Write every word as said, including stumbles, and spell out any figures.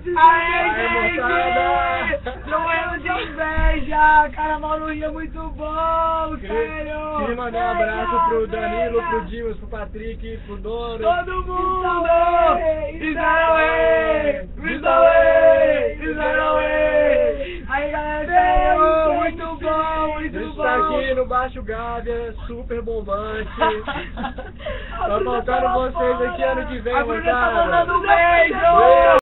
Aê, gente! Não é de inveja! Carnaval no Rio é muito bom, sério! Queria mandar um abraço pro Danilo, pro Dimas, pro Patrick, pro Dono. Todo mundo! Israel! Israel! Israel! Aí, galera, sério! Muito bom, A muito gente bom! tá aqui no Baixo Gávea, super bombante. Tá faltando vocês aqui ano que vem, A Bruna tá moçada. mandando um beijo!